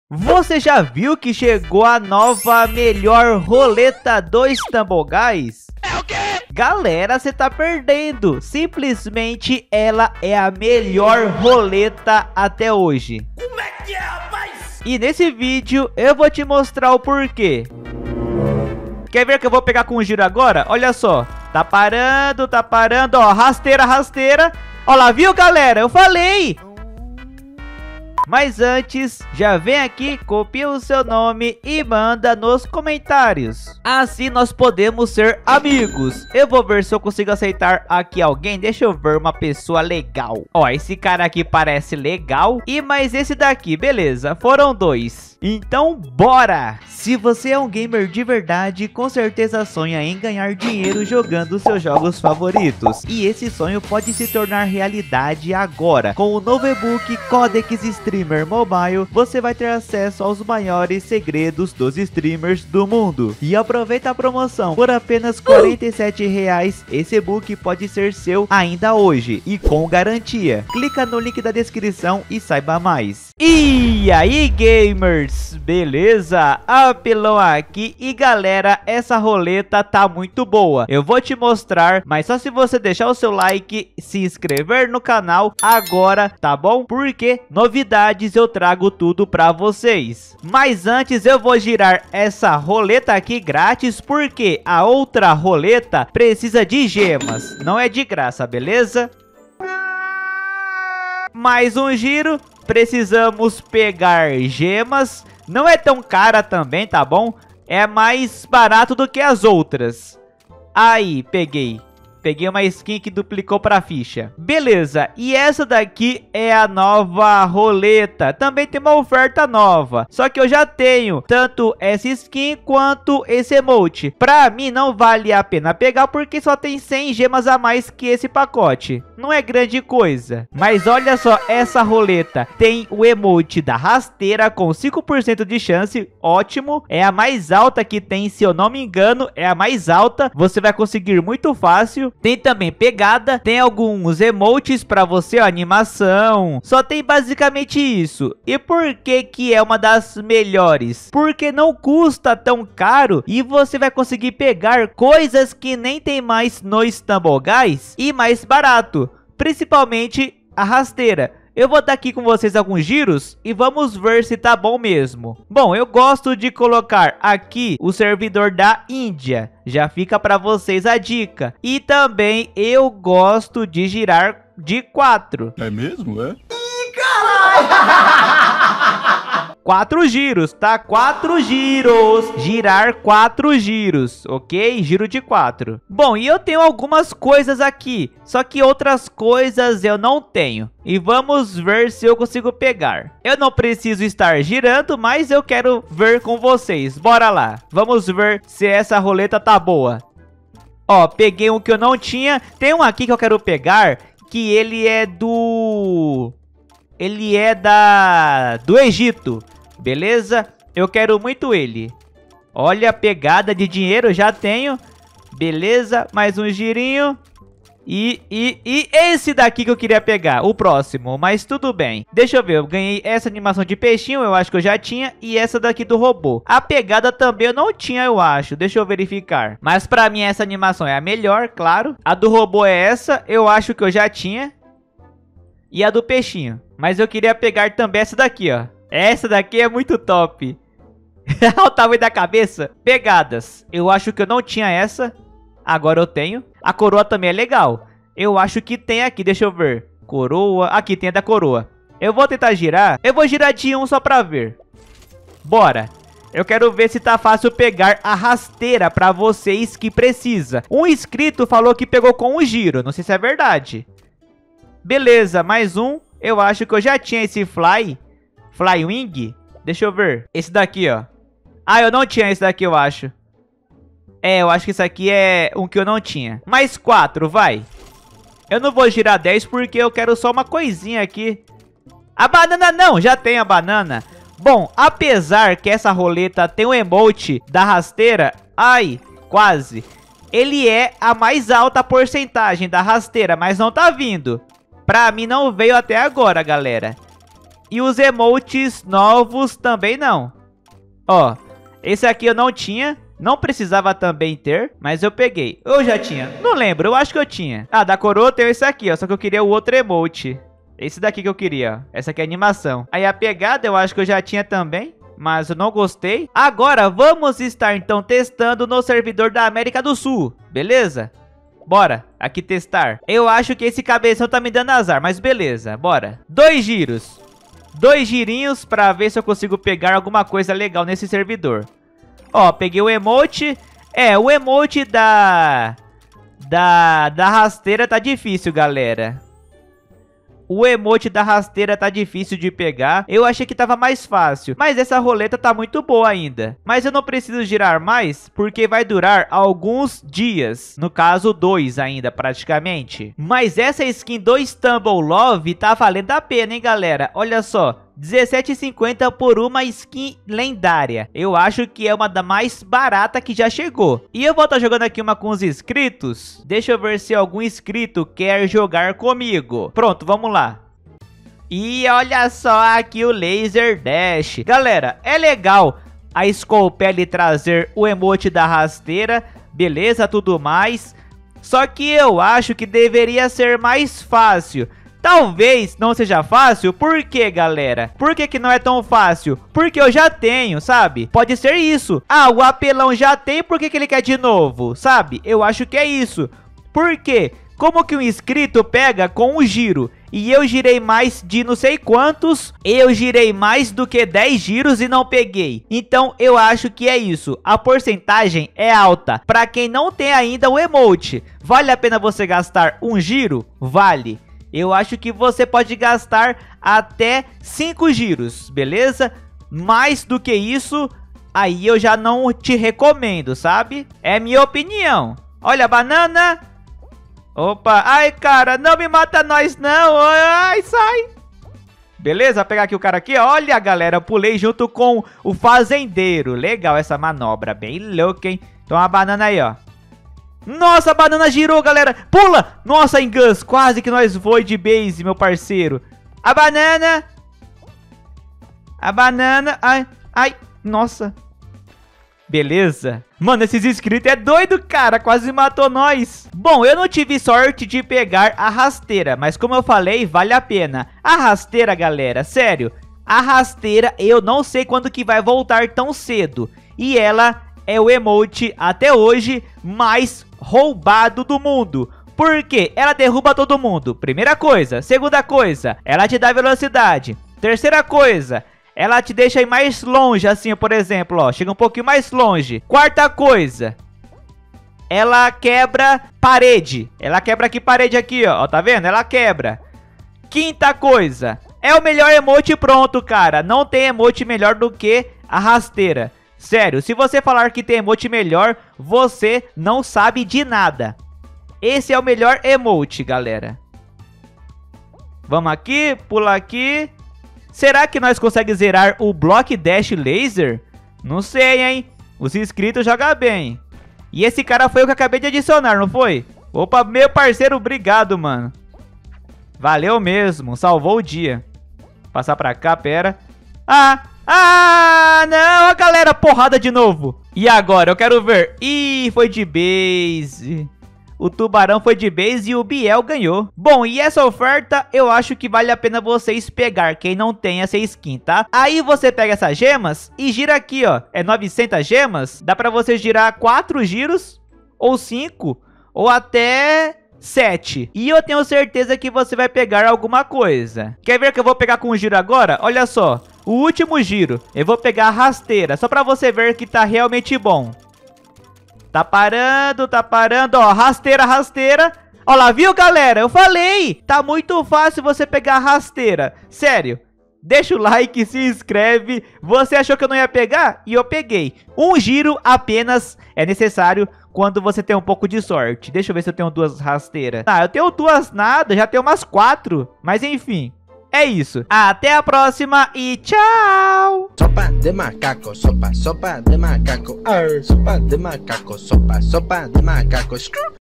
Você já viu que chegou a nova melhor roleta dos Tumbleguys? É o quê? Galera, você tá perdendo. Simplesmente ela é a melhor roleta até hoje. Como é que é, rapaz? E nesse vídeo eu vou te mostrar o porquê. Quer ver que eu vou pegar com o giro agora? Olha só. Tá parando, ó. Rasteira, rasteira. Ó lá, viu, galera? Eu falei. Mas antes, já vem aqui, copia o seu nome e manda nos comentários. Assim nós podemos ser amigos. Eu vou ver se eu consigo aceitar aqui alguém. Deixa eu ver uma pessoa legal. Ó, esse cara aqui parece legal. E mais esse daqui, beleza. Foram dois. Então, bora! Se você é um gamer de verdade, com certeza sonha em ganhar dinheiro jogando seus jogos favoritos. E esse sonho pode se tornar realidade agora. Com o novo e-book Codex Streamer Mobile, você vai ter acesso aos maiores segredos dos streamers do mundo. E aproveita a promoção, por apenas R$ 47,00, esse e-book pode ser seu ainda hoje e com garantia. Clica no link da descrição e saiba mais. E aí, gamers? Beleza? Apelão aqui e galera, essa roleta tá muito boa. Eu vou te mostrar, mas só se você deixar o seu like, se inscrever no canal agora, tá bom? Porque novidades eu trago tudo pra vocês. Mas antes eu vou girar essa roleta aqui grátis, porque a outra roleta precisa de gemas. Não é de graça, beleza? Mais um giro. Precisamos pegar gemas. Não é tão cara também, tá bom? É mais barato do que as outras. Aí, peguei. Peguei uma skin que duplicou pra ficha. Beleza, e essa daqui é a nova roleta. Também tem uma oferta nova. Só que eu já tenho tanto essa skin quanto esse emote. Pra mim não vale a pena pegar porque só tem 100 gemas a mais que esse pacote. Não é grande coisa. Mas olha só essa roleta. Tem o emote da rasteira com 5% de chance. Ótimo. É a mais alta que tem, se eu não me engano. É a mais alta. Você vai conseguir muito fácil. Tem também pegada, tem alguns emotes pra você, ó, animação. Só tem basicamente isso. E por que que é uma das melhores? Porque não custa tão caro e você vai conseguir pegar coisas que nem tem mais nos Tumbleguys e mais barato. Principalmente a rasteira. Eu vou dar aqui com vocês alguns giros e vamos ver se tá bom mesmo. Bom, eu gosto de colocar aqui o servidor da Índia. Já fica para vocês a dica. E também eu gosto de girar de 4. É mesmo, é? Ih, caralho! 4 giros, tá? 4 giros. Girar 4 giros, ok? Giro de 4. Bom, e eu tenho algumas coisas aqui. Só que outras coisas eu não tenho. E vamos ver se eu consigo pegar. Eu não preciso estar girando, mas eu quero ver com vocês. Bora lá. Vamos ver se essa roleta tá boa. Ó, peguei um que eu não tinha. Tem um aqui que eu quero pegar, que ele é do... Ele é do Egito, beleza? Eu quero muito ele. Olha, pegada de dinheiro, eu já tenho. Beleza, mais um girinho. E esse daqui que eu queria pegar, o próximo, mas tudo bem. Deixa eu ver, eu ganhei essa animação de peixinho, eu acho que eu já tinha. E essa daqui do robô. A pegada também eu não tinha, eu acho. Deixa eu verificar. Mas pra mim essa animação é a melhor, claro. A do robô é essa, eu acho que eu já tinha. E a do peixinho. Mas eu queria pegar também essa daqui, ó. Essa daqui é muito top. Olha o tamanho da cabeça. Pegadas. Eu acho que eu não tinha essa. Agora eu tenho. A coroa também é legal. Eu acho que tem aqui, deixa eu ver. Coroa. Aqui tem a da coroa. Eu vou tentar girar. Eu vou girar de 1 só pra ver. Bora. Eu quero ver se tá fácil pegar a rasteira pra vocês que precisa. Um inscrito falou que pegou com um giro. Não sei se é verdade. Beleza, mais um. Eu acho que eu já tinha esse Flywing. Deixa eu ver. Esse daqui, ó. Ah, eu não tinha esse daqui, eu acho. É, eu acho que esse aqui é um que eu não tinha. Mais 4, vai. Eu não vou girar 10 porque eu quero só uma coisinha aqui. A banana não, já tem a banana. Bom, apesar que essa roleta tem o emote da rasteira. Ai, quase. Ele é a mais alta porcentagem da rasteira, mas não tá vindo. Pra mim não veio até agora, galera. E os emotes novos também não. Ó, esse aqui eu não tinha. Não precisava também ter, mas eu peguei. Eu já tinha. Não lembro, eu acho que eu tinha. Ah, da coroa eu tenho esse aqui, ó. Só que eu queria o outro emote. Esse daqui que eu queria, ó. Essa aqui é a animação. Aí a pegada eu acho que eu já tinha também, mas eu não gostei. Agora vamos estar então testando no servidor da América do Sul, beleza? Bora, aqui testar. Eu acho que esse cabeção tá me dando azar, mas beleza, bora. 2 giros. 2 girinhos pra ver se eu consigo pegar alguma coisa legal nesse servidor. Ó, peguei o emote. É, o emote da rasteira tá difícil, galera. O emote da rasteira tá difícil de pegar. Eu achei que tava mais fácil. Mas essa roleta tá muito boa ainda. Mas eu não preciso girar mais, porque vai durar alguns dias. No caso, 2 ainda, praticamente. Mas essa skin do Stumble Love tá valendo a pena, hein, galera? Olha só. R$17,50 por uma skin lendária. Eu acho que é uma da mais barata que já chegou. E eu vou estar jogando aqui uma com os inscritos. Deixa eu ver se algum inscrito quer jogar comigo. Pronto, vamos lá. E olha só aqui o Laser Dash. Galera, é legal a Skullpelli trazer o emote da rasteira. Beleza, tudo mais. Só que eu acho que deveria ser mais fácil. Talvez não seja fácil, por quê, galera? Por que não é tão fácil? Porque eu já tenho, sabe? Pode ser isso. Ah, o apelão já tem, por que ele quer de novo? Sabe? Eu acho que é isso. Por quê? Como que um inscrito pega com um giro? E eu girei mais de não sei quantos. Eu girei mais do que 10 giros e não peguei. Então eu acho que é isso. A porcentagem é alta. Pra quem não tem ainda o emote, vale a pena você gastar um giro? Vale. Eu acho que você pode gastar até 5 giros, beleza? Mais do que isso, aí eu já não te recomendo, sabe? É minha opinião. Olha a banana. Opa, ai cara, não me mata nós não. Ai, sai. Beleza, vou pegar aqui o cara aqui. Olha, galera, eu pulei junto com o fazendeiro. Legal essa manobra, bem louca, hein? Então a banana aí, ó. Nossa, a banana girou, galera. Pula! Nossa, Engus, quase que nós foi de base, meu parceiro. A banana. A banana. Ai, ai, nossa. Beleza. Mano, esses inscritos é doido, cara. Quase matou nós. Bom, eu não tive sorte de pegar a rasteira, mas como eu falei, vale a pena. A rasteira, galera, sério. A rasteira, eu não sei quando que vai voltar tão cedo. E ela é o emote, até hoje, mais roubado do mundo. Por quê? Ela derruba todo mundo. Primeira coisa. Segunda coisa, ela te dá velocidade. Terceira coisa, ela te deixa ir mais longe, assim, por exemplo, ó. Chega um pouquinho mais longe. Quarta coisa, ela quebra parede. Ela quebra aqui parede aqui, ó. Tá vendo? Ela quebra. Quinta coisa, é o melhor emote pronto, cara. Não tem emote melhor do que a rasteira. Sério, se você falar que tem emote melhor, você não sabe de nada. Esse é o melhor emote, galera. Vamos aqui, pula aqui. Será que nós conseguimos zerar o Block Dash Laser? Não sei, hein? Os inscritos jogam bem. E esse cara foi o que eu acabei de adicionar, não foi? Opa, meu parceiro, obrigado, mano. Valeu mesmo, salvou o dia. Passar pra cá, pera. Ah, não, galera, porrada de novo. E agora, eu quero ver. Ih, foi de base. O tubarão foi de base e o Biel ganhou. Bom, e essa oferta eu acho que vale a pena vocês pegar, quem não tem essa skin, tá? Aí você pega essas gemas e gira aqui, ó. É 900 gemas. Dá pra você girar 4 giros, ou 5, ou até 7. E eu tenho certeza que você vai pegar alguma coisa. Quer ver que eu vou pegar com o giro agora? Olha só. O último giro, eu vou pegar a rasteira, só pra você ver que tá realmente bom. Tá parando, ó, rasteira, rasteira. Ó lá, viu, galera? Eu falei, tá muito fácil você pegar a rasteira. Sério, deixa o like, se inscreve. Você achou que eu não ia pegar? E eu peguei. Um giro apenas é necessário quando você tem um pouco de sorte. Deixa eu ver se eu tenho 2 rasteiras. Ah, eu tenho 2 nada, já tenho umas 4. Mas enfim. É isso. Até a próxima e tchau! Sopa de macaco, sopa de macaco. Sopa de macaco, sopa de macaco.